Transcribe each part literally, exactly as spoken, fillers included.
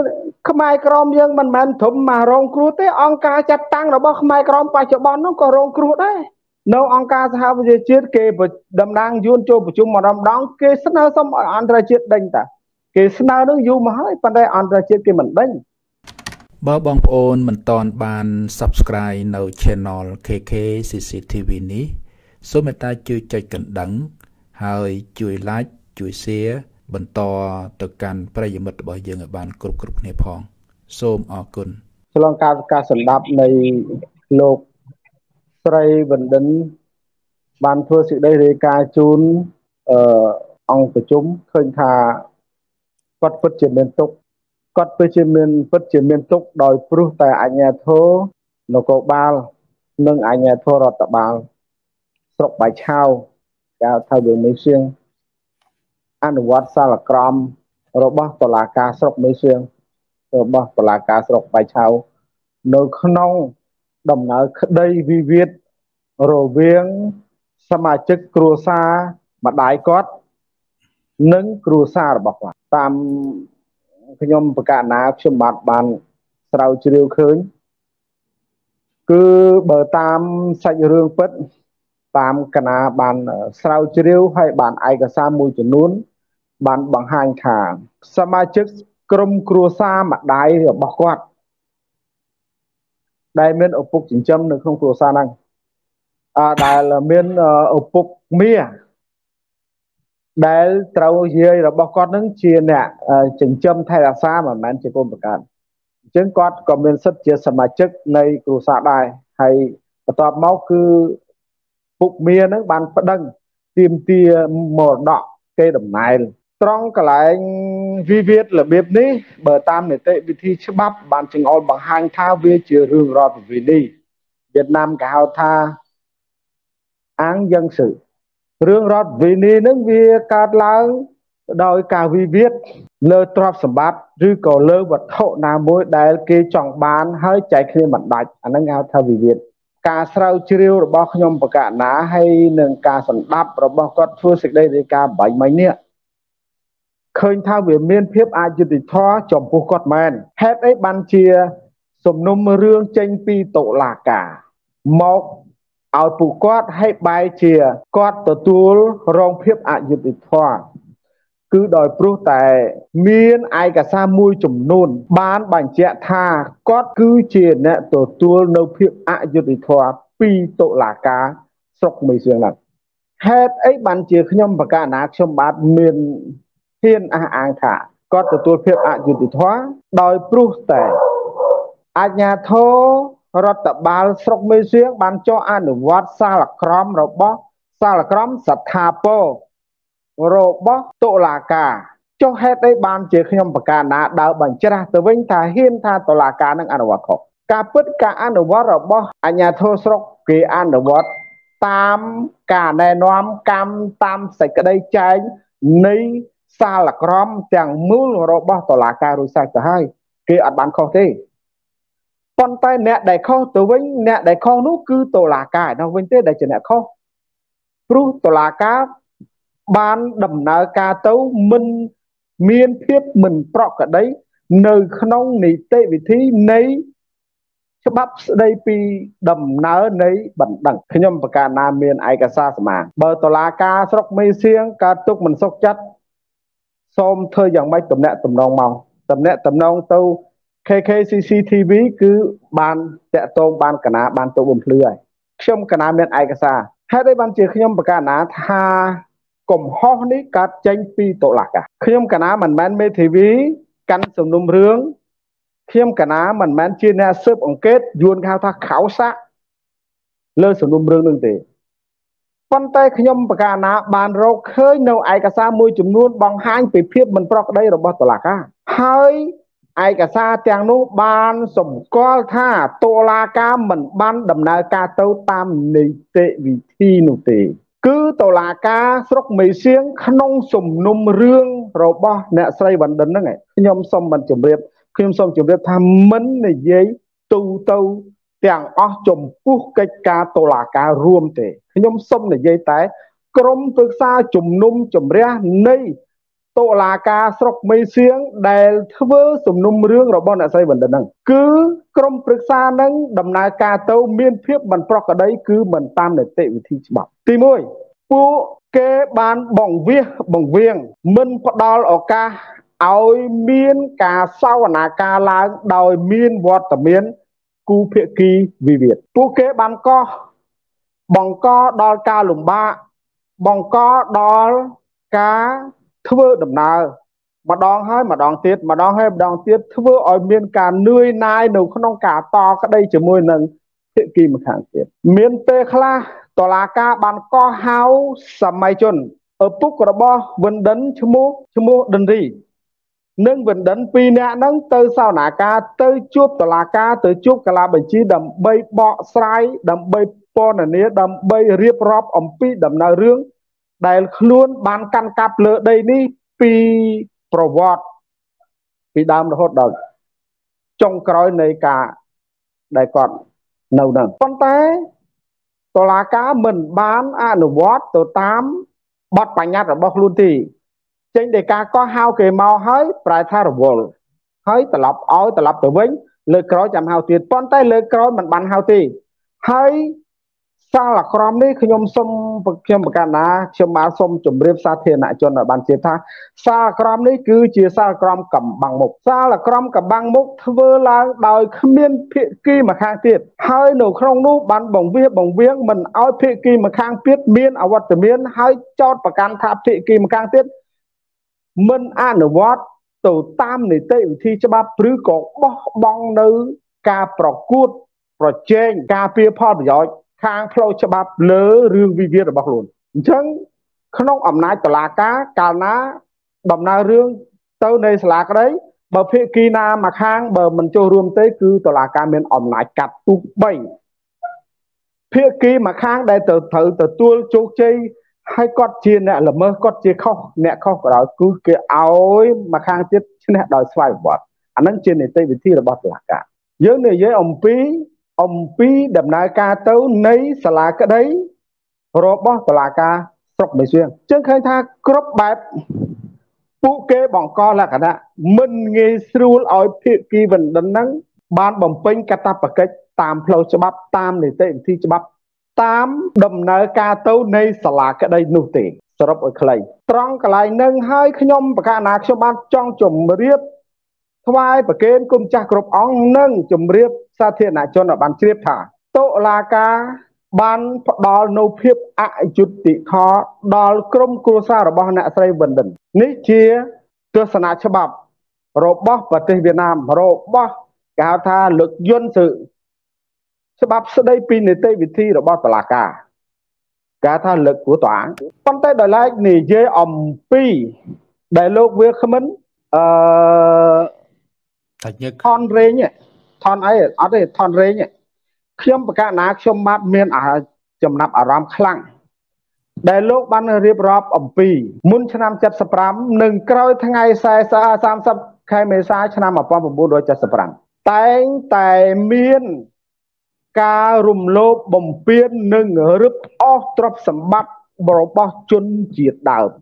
Khmer Krom dương mình mình thủng mà rong cruốt thế ông ca chặt tăng rồi bao Khmer Krom phải cho bọn nó có rong cruốt đấy nâu ông ca sao bây giờ chết kê đầm đang duyên cho chúng mà đầm đóng kê sân ơi xong anh ra chết đánh ta kê sân ơi nó dù mà hỏi phần đây anh ra chết kê mình đánh Bà bóng ôn mình toàn bàn subscribe nâu channel ca ca xê xê tê vê ní số mẹ ta chui chạy cẩn đắng hơi chui like chui share bần to từ cănประโยชน์របស់យើងឲ្យបានគ្រប់គ្រប់គ្នាផងសូមអរគុណឆ្លងការការសម្ដាប់នៃលោកស្រីបណ្ឌិនបានធ្វើសេចក្តីរាយការណ៍ជូនអឺអង្គប្រជុំឃើញថាគាត់ពិតជាមានទុកគាត់ពិតជាមានពិតជាមានទុកដោយព្រោះតែអាជ្ញាធរនគរបាលនិងអាជ្ញាធររដ្ឋបាលស្រុកបៃឆៅគេហៅថាវាមេសៀងអនុវត្តសាលក្រមរបស់តុលាការស្រុកមេសៀងរបស់តុលាការស្រុកបៃឆៅនៅក្នុងដំណើរក្តីវិវាទរវាងសមាជិកគ្រួសារម្ដាយគាត់និងគ្រួសាររបស់គាត់តាមខ្ញុំប្រកាសណាខ្ញុំបាទបានស្រាវជ្រាវឃើញគឺបើតាមសាច់រឿងពិតតាមកណាបានស្រាវជ្រាវហើយបានឯកសារមួយចំនួនបានបង្ហាញថាសមាជិកក្រុមគ្រួសារម្ដាយរបស់គាត់ដែលមានឪពុកចិញ្ចឹមនៅក្នុងគ្រួសារហ្នឹងអឺដែលមានឪពុកមាដែលត្រូវយាយរបស់គាត់នឹងជាអ្នកចិញ្ចឹមថែរក្សាមិនមែនជាកូនបង្កើតអញ្ចឹងគាត់ក៏មានសិទ្ធិជាសមាជិកនៃគ្រួសារដែរហើយបន្ទាប់មកគឺពុកមានឹងបានប្តឹងទាមទារមរតកគេដំណែលត្រង់កន្លែងវិវាទរបៀបនេះបើតាមនីតិវិធីច្បាប់បានចង្អុលបង្ហាញថាវាជារឿងរដ្ឋប្រវេណីវៀតណាមគេហៅថាអាងយ៉ាងស៊ឺរឿងរដ្ឋប្រវេណីនឹងវាកើតឡើងដោយការវិវាទលើទ្រព្យសម្បត្តិឬក៏លើវត្ថុណាមួយដែលគេចង់បានហើយចែកគ្នាមិនដាច់អាហ្នឹងហៅថាវិវាទការស្រាវជ្រាវរបស់ខ្ញុំបកណាហើយនឹងការសម្ដាប់របស់គាត់ធ្វើសេចក្តីរាយការណ៍បាញ់មិញនេះឃើញថាវាមានភាពអយុត្តិធម៌ចំពោះគាត់មែនហេតុអីបានជាសំណុំរឿងចេញពីតុលាការមកឲ្យពួកគាត់ឲ្យបែរជាគាត់ទទួលរងភាពអយុត្តិធម៌គឺដោយព្រោះតែមានឯកសារមួយចំនួនបានបញ្ជាក់ថាគាត់គឺជាអ្នកទទួលនៅភាពអយុត្តិធម៌ពីតុលាការស្រុកមេសៀងហ្នឹងហេតុអីបានជាខ្ញុំបកណាខ្ញុំបាទមានហ៊ានអះអាងថាគាត់ទទួលភាពអយុត្តិធម៌ដោយព្រោះតែអាជ្ញាធររដ្ឋបាលស្រុកមេសៀងបានចុះអនុវត្តសាលក្រមរបស់សាលក្រមស្ថាពររបស់តុលាការចុះហេតុអីបានជាខ្ញុំបកណាដើរបញ្ច្រាស់ទៅវិញថាហ៊ានថាតុលាការនឹងអនុវត្តខុសការពិតការអនុវត្តរបស់អាជ្ញាធរស្រុកគេអនុវត្តតាមការណែនាំកម្មតាមសេចក្តីចែងនៃសាលក្រមទាំងមូលរបស់តុលាការរួចស្រេចទៅហើយគេអត់បានខុសទេប៉ុន្តែអ្នកដែលខុសទៅវិញអ្នកដែលខុសនោះគឺតុលាការនោះវិញទេដែលជាអ្នកខុសព្រោះតុលាការបានដំណើរការទៅមិនមានភាពមិនប្រក្រតីនៅក្នុងនីតិវិធីនៃច្បាប់ស្តីពីដំណើរនៃបណ្ដឹងខ្ញុំប្រកាសណាមានឯកសារស្មើបើតុលាការស្រុកមេសៀងកើតទុកមិនសុខចិត្តសូមធ្វើយ៉ាងម៉េចតំណាក់តំណងមកតំណាក់តំណងទៅ ca ca xê xê tê vê គឺបានតាក់ទងបានកណាបានទៅបំភ្លឺហើយខ្ញុំកណាមានឯកសារហេតុអីបានជាខ្ញុំប្រកាសណាថាកំហុសនេះកើតចេញពីតុលាការខ្ញុំកណាមិនមែនមេធាវីកាន់សំណុំរឿងខ្ញុំកណាមិនមែនជាអ្នកស៊ើបអង្កេតយួនហៅថាខោសាក់លើសំណុំរឿងនឹងទេប៉ុន្តែខ្ញុំប្រកាសណាបានរកឃើញនៅឯកសារមួយចំនួនបង្ហាញពីភាពមិនប្រក្រតីរបស់តុលាការហើយឯកសារទាំងនោះបានសម្គាល់ថាតុលាការមិនបានដំណើរការទៅតាមនីតិវិធីនោះទេគឺតុលាការស្រុកមេសៀងក្នុងសំណុំរឿងរបស់អ្នកស្រីវណ្ឌិនហ្នឹងខ្ញុំសូមមិនជម្រាបខ្ញុំសូមជម្រាបថាមិននិយាយទូទៅទាំងអស់ចំពោះកិច្ចការតុលាការរួមទេខ្ញុំសូមនិយាយតែក្រុមប្រឹក្សាជំនុំជម្រះនៃតុលាការស្រុកមេសៀងដែលធ្វើសំណុំរឿងរបស់អ្នកស្រីវណ្ណិតហ្នឹងគឺក្រុមប្រឹក្សានឹងដំណើរការទៅមានភាពមិនប្រក្រតីគឺមិនតាមនីតិវិធីច្បាប់ទីមួយពួកគេបានបង្វៀសបង្វៀងមិនផ្ដល់ឱកាសឲ្យមានការសវនាការឡើងដោយមានវត្តមានគូភាគីវិវាទពួកគេបានកោះបង្កដល់ការលំបាកបង្កដល់ការធ្វើដំណើរម្ដងហើយម្ដងទៀតម្ដងហើយម្ដងទៀតធ្វើឲ្យមានការនឿយណាយនៅក្នុងការតក្តីជាមួយនឹងភាគីម្ខាងទៀតមានពេលខ្លះតុលាការបានកោះហៅសម័យជនឪពុករបស់វិនដិនឈ្មោះឈ្មោះដិនរីនិងវិនដិនពីរនាក់ហ្នឹងទៅសវនាការទៅជួបតុលាការទៅជួបកាលាបញ្ជីដើម្បីបកស្រាយដើម្បីពណ៌នាដើម្បីរៀបរាប់អំពីដំណើររឿងដែលខ្លួនបានកាន់កាប់លើដីនេះពីប្រវត្តិពីដើមរហូតដល់ចុងក្រោយនៃការដែលគាត់នៅហ្នឹងប៉ុន្តែតុលាការមិនបានអនុវត្តទៅតាមបទបញ្ញត្តិរបស់ខ្លួនទេចេញដោយការកោះហៅគេមកហើយប្រែថារវល់ហើយត្រឡប់ឲ្យត្រឡប់ទៅវិញលើកក្រោយចាំហៅទៀតប៉ុន្តែលើកក្រោយមិនបានហៅទេហើយសាលអាក្រមនេះខ្ញុំសូមខ្ញុំប្រកាសណាខ្ញុំបានសូមជម្រាបសាធារណជនឲ្យបានជឿថាសាលអាក្រមនេះគឺជាសាលអាក្រមកំបាំងមុខសាលអាក្រមកំបាំងមុខធ្វើឡើងដោយគ្មានភាគីម្ខាងទៀតហើយនៅក្នុងនោះបានបង្វៀសបង្វៀងមិនឲ្យភាគីម្ខាងទៀតមានអវត្តមានហើយចោទប្រកាន់ថាភាគីម្ខាងទៀតមិនអនុវត្តទៅតាមនីតិវិធីច្បាប់ឬក៏បោះបង់នៅការប្រកួតប្រជែងការពារផលប្រយោជន៍ខាងផ្លូវច្បាប់លើរឿងវិវាទរបស់ខ្លួនអញ្ចឹងក្នុងអំណាចតុលាការកាលណាដំណើររឿងទៅនៃសាលាក្តីបើភាគីណាមកខាងបើមិនចូលរួមទេគឺតុលាការមានអំណាចកាត់ទូបីភាគីមកខាងដែលទៅត្រូវទទួលជោគជ័យហើយគាត់ជាអ្នកល្មើសគាត់ជាខុសអ្នកខុសក៏ដោយគឺគេឲ្យមកខាងទៀតឈ្នះដោយស្វ័យប្រវត្តិអានឹងជានីតិវិធីរបស់តុលាការយើងនិយាយអំពីអំពីដំណើរការទៅនៃសាលាក្តីរបស់តុលាការស្រុកមេសៀងចឹងឃើញថាគ្រប់បែបពួកគេបង្កលក្ខណៈមិនងាយស្រួលឲ្យភាគីវិនដិនហ្នឹងបានបំពេញកាតព្វកិច្ចតាមផ្លូវច្បាប់តាមនីតិវិធីច្បាប់តាមដំណើរការទៅនៃសាលាក្តីនោះទេសរុបឲ្យខ្លីត្រង់កន្លែងហ្នឹងហើយខ្ញុំប្រកាសណាខ្ញុំបានចង់ជម្រាបថ្វាយប្រគេនគុំចាស់គ្រប់អង្គនិងជម្រាបសាធារណជនឲ្យបានជ្រាបថាតុលាការបានផ្ដល់នូវភាពអយុត្តិធម៌ដល់ក្រុមគ្រួសាររបស់អ្នកស្រីវិនដិននេះជាទស្សនៈច្បាប់របស់ប្រទេសវៀតណាមរបស់គេហៅថាលោកយុនស៊ឺច្បាប់ស្ដីពីនីតិវិធីរបស់តុលាការគេថាលើកព្រោះតើប៉ុន្តែដោយឡែកនិយាយអំពីដែលលោកវាគ្មិនអឺតែញឹកថនរេងថនអីអត់ទេថនរេងខ្ញុំប្រកាសណាខ្ញុំបាទមានចំណាប់អារម្មណ៍ខ្លាំងដែលលោកបានរៀបរាប់អំពីមុនឆ្នាំเจ็ดสิบห้าនិងក្រោយថ្ងៃសាមសិបខែមេសាឆ្នាំnineteen seventy-fiveតែងតែមានការរំលោភបំពាននិងរឹបអូសទ្រព្យសម្បត្តិរបស់ជនជាតិដើម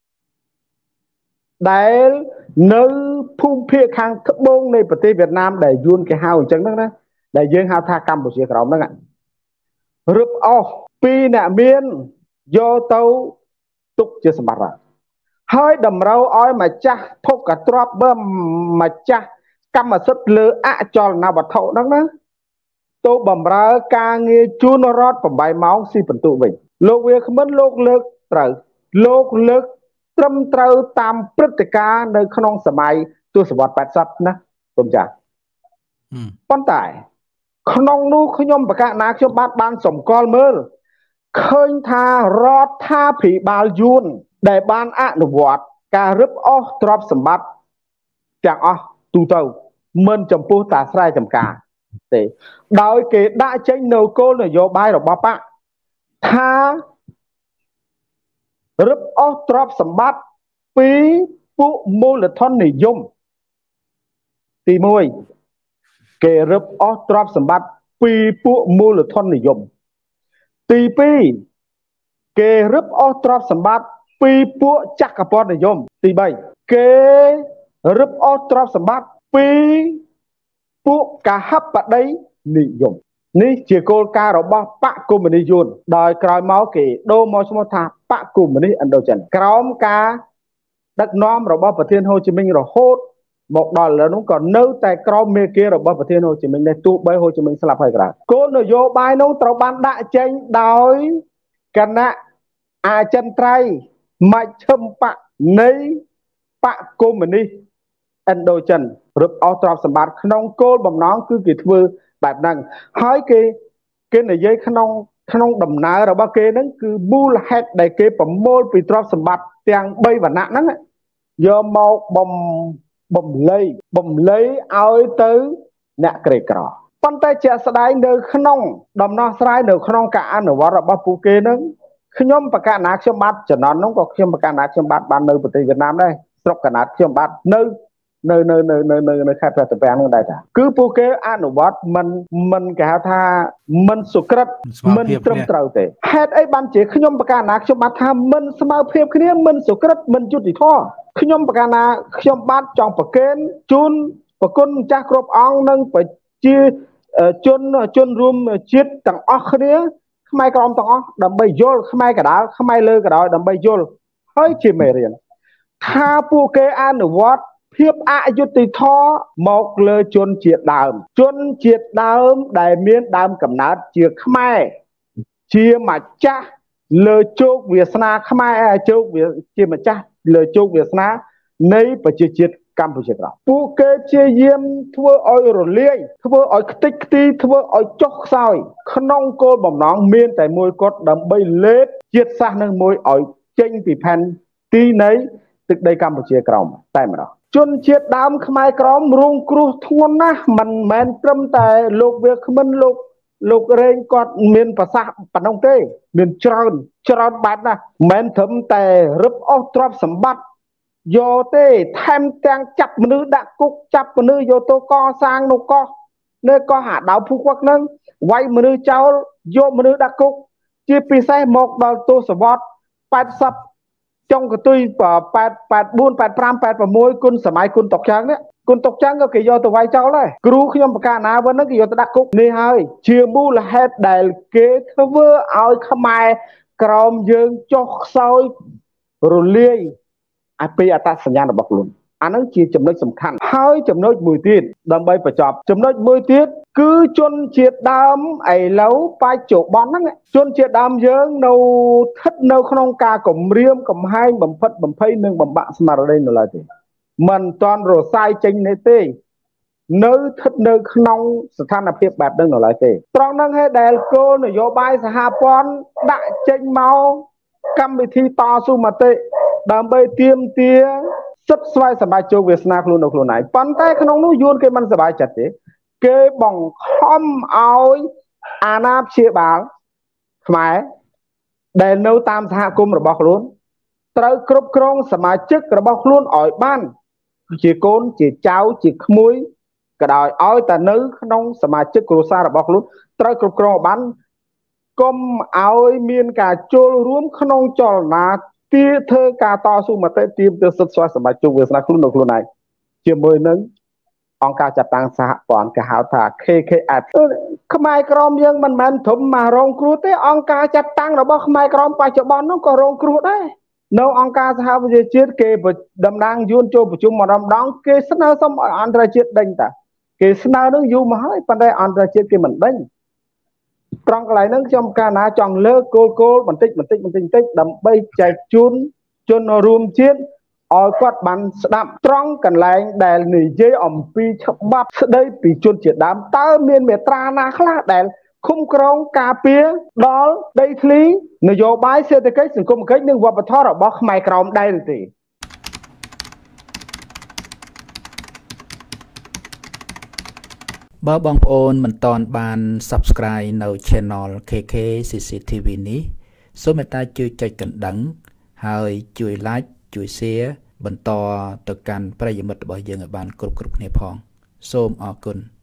ដែលនៅភូមិភាគខាងត្បូងនៃប្រទេសវៀតណាមដែលយួនគេហៅអញ្ចឹងហ្នឹងណាដែលយើងហៅថាកម្ពុជាក្រោមហ្នឹងរឹបអូសពីអ្នកមានយកទៅទុកជាសម្បត្តិហើយតម្រូវឲ្យម្ចាស់ភោគទ្រព្យបើម្ចាស់កម្មសិទ្ធិលើអចលនវត្ថុហ្នឹងណាទៅបំរើការងារជួនរដ្ឋeightម៉ោងស៊ីបន្ទុកវិញលោកវាគ្មិនលោកលើកត្រូវលោកលើកត្រឹមត្រូវតាមព្រឹត្តិការណ៍នៅក្នុងសម័យទសវត្សរ៍eightyណាគុំចាប៉ុន្តែក្នុងនោះខ្ញុំប្រកាសណាខ្ញុំបាទបានសម្គាល់មើលឃើញថារដ្ឋាភិបាលយួនដែលបានអនុវត្តការរឹបអូសទ្រព្យសម្បត្តិទាំងអស់ទូទៅមិនចំពោះតាស្រែចម្ការទេដោយគេដាក់ចេញនៅគោលនយោបាយរបស់បកថារឹបអូសទ្រព្យសម្បត្តិពីពួកមូលធននិយមទីមួយគេរឹបអូសទ្រព្យសម្បត្តិពីពួកមូលធននិយមទីពីរគេរឹបអូសទ្រព្យសម្បត្តិពីពួកចក្រពត្តិនិយមទីbaគេរឹបអូសទ្រព្យសម្បត្តិពីពួកកាហបតីនិយមនេះជាគោលការណ៍របស់បកកុម្មុយនីសយួនដោយក្រោយមកគេដូរមកឈ្មោះថាបកកុម្មុយនីសឥណ្ឌូចិនក្រោមការដឹកនាំរបស់ប្រធានហូជីមិញរហូតមកដល់ឥឡូវនោះក៏នៅតែក្រោមមេគារបស់ប្រធានហូជីមិញនេះទោះបីហូជីមិញស្លាប់ហើយក៏ដោយគោលនយោបាយនោះត្រូវបានដាក់ចេញដោយគណៈអចិន្ត្រៃយ៍មជ្ឈិមបកនៃបកកុម្មុយនីសឥណ្ឌូចិនរឹបអូសទ្រព្យសម្បត្តិក្នុងគោលបំណងគឺគេធ្វើបែបហ្នឹងហើយគេគេនិយាយក្នុងក្នុងដំណើររបស់គេហ្នឹងគឺមូលហេតុដែលគេប្រមូលពីទ្រព្យសម្បត្តិទាំងបីវណ្ណៈហ្នឹងយកមកបំបំលៃបំលៃឲ្យទៅអ្នកក្រីក្រប៉ុន្តែជាក់ស្ដែងនៅក្នុងដំណោះស្រាយនៅក្នុងការអនុវត្តរបស់ពួកគេហ្នឹងខ្ញុំបកណ្ណាខ្ញុំបាទចំណន់ហ្នឹងក៏ខ្ញុំបកណ្ណាខ្ញុំបាទបាននៅប្រទេសវៀតណាមដែរស្រុកកណ្ណាខ្ញុំបាទនៅនៅនៅនៅនៅនៅនៅខេត្តព្រះតាពាំងហ្នឹងដែរតាគឺពួកគេអនុវត្តមិនមិនគេហៅថាមិនសុក្រិតមិនត្រឹមត្រូវទេហេតុអីបានជាខ្ញុំបកណ្ណាខ្ញុំបាទថាមិនស្មើភាពគ្នាមិនសុក្រិតមិនយុត្តិធម៌ខ្ញុំបកណ្ណាខ្ញុំបាទចង់ប្រកេនជូនប្រគុណម្ចាស់គ្រប់អង្គនិងប្រជាជនជនរួមជាតិទាំងអស់គ្នាខ្មែរក្រមទាំងអស់ដើម្បីយល់ខ្មែរកដាលខ្មែរលើកដាលដើម្បីយល់ហើយជាមេរៀនថាពួកគេអនុវត្តភាពអយុត្តិធម៌មកលើជនជាតិដើមជនជាតិដើមដែលមានដើមកំណើតជាខ្មែរជាម្ចាស់លើជោគវាសនាខ្មែរជោគវាជាម្ចាស់លើជោគវាសនានៃប្រជាជាតិកម្ពុជាក្រោមពួកគេព្យាយាមធ្វើឲ្យរលាយធ្វើឲ្យខ្ទេចខ្ទីធ្វើឲ្យចុះខ្សោយក្នុងគោលបំណងមានតែមួយគត់ដើម្បីលេបជាតិសាសន៍នឹងមួយឲ្យចេញពីផែនទីនៃទឹកដីកម្ពុជាក្រោមតែម្ដងជនជាតិដើមខ្មែរក្រមរងគ្រោះធ្ងន់ណាស់មិនមែនត្រឹមតែលោកវាគ្មិនលោកលោករេងគាត់មានប្រសាសន៍ប៉ុណ្ណឹងទេមានច្រើនច្រើនបែបណាស់មិនមែនត្រឹមតែរឹបអូសទ្រព្យសម្បត្តិយកទេថែមទាំងចាប់មនុស្សដាក់គុកចាប់មនុស្សយកទៅកសាងនៅកោះនៅកោះអាដៅភូគាត់ហ្នឹងវាយមនុស្សចោលយកមនុស្សដាក់គុកជាពិសេសមកដល់ទសវត្សរ៍ប៉ែតសិបចុងកតុយប៉ែតប៉ែតបួនប៉ែតប្រាំប៉ែតប្រាំមួយគុណសម័យគុណតុកចាំងនេះគុណតុកចាំងក៏គេយកទៅវាយចោលដែរគ្រូខ្ញុំបកាណាវិញហ្នឹងគេយកទៅដាក់គុកនេះហើយជាមូលហេតុដែលគេធ្វើឲ្យខ្មែរក្រមយើងចុះខ្សោយរលាយអាពីអត្តសញ្ញាណរបស់ខ្លួនអាហ្នឹងជាចំណុចសំខាន់ហើយចំណុចមួយទៀតដើម្បីបញ្ចប់ចំណុចមួយទៀតគឺជនជាតិដើមឥឡូវបច្ចុប្បន្នហ្នឹងជនជាតិដើមយើងនៅស្ថិតនៅក្នុងការគំរាមកំហែងបំផិតបំភ័យនិងបំបាក់ស្មារតីនៅឡើយទេមិនតាន់រសាយចេញនេះទេនៅស្ថិតនៅក្នុងស្ថានភាពបែបហ្នឹងនៅឡើយទេត្រង់ហ្នឹងហើយដែលគោលនយោបាយសហព័ន្ធដាក់ចេញមកកម្មវិធីតស៊ូមតិដើម្បីទាមទារសិទ្ធិស្វ័យសម្រេចជោគវាសនាខ្លួននៅខ្លួនឯងប៉ុន្តែក្នុងនោះយួនគេមិនសប្បាយចិត្តទេគេបង្ខំឲ្យអាណាព្យាបាលខ្មែរដែលនៅតាមសហគមន៍របស់ខ្លួនត្រូវគ្រប់គ្រងសមាជិករបស់ខ្លួនឲ្យបានជាកូនជាចៅជាក្មួយក៏ដោយឲ្យតែនៅក្នុងសមាជិកគ្រួសាររបស់ខ្លួនត្រូវគ្រប់គ្រងឲ្យបានកុំឲ្យមានការចូលរួមក្នុងចលនាទាធ្វើការតស៊ូមតិទាមទារសិទ្ធិស្វ័យសម្រេចជោគវាសនាខ្លួននៅខ្លួនឯងជាមួយនឹងអង្គការចាត់តាំងសហព័ន្ធគេហៅថា K K F ខ្មែរក្រមយើងមិនមែនធំមករងគ្រោះទេអង្គការចាត់តាំងរបស់ខ្មែរក្រមបច្ចុប្បន្ននោះក៏រងគ្រោះដែរនៅអង្គការសហប្រជាជាតិគេតំណាងយួនចូលប្រជុំម្ដងម្ដងគេស្នើសុំឲ្យអន្តរជាតិដេញតាគេស្នើនឹងយូរមកហើយប៉ុន្តែអន្តរជាតិគេមិនដេញត្រង់កន្លែងហ្នឹងខ្ញុំកាលណាចង់លើកគោលគោលបន្តិចបន្តិចបន្តិចបន្តិចដើម្បីចែកជូនជនរួមជាតិឲ្យគាត់បានស្ដាប់ត្រង់កន្លែងដែលនិយាយអំពីច្បាប់ស្ដីពីជនជាតិដើមតើមានមាត្រាណាខ្លះដែលคุ้មគ្រងការពារដល់ដីធ្លីនយោបាយសេដ្ឋកិច្ចសង្គមគិច្ចនិងវប្បធម៌របស់ខ្មែរក្រមដែរទេបើបងប្អូនមិនទាន់បាន Subscribe នៅ Channel เค เค ซี ซี ที วี នេះសូមមេត្តាជួយចុចកណ្ដឹងហើយជួយ Like ជួយ Share បន្តទៅកាន់ប្រិយមិត្តរបស់យើងឲ្យបានគ្រប់គ្រប់គ្នាផងសូមអរគុណ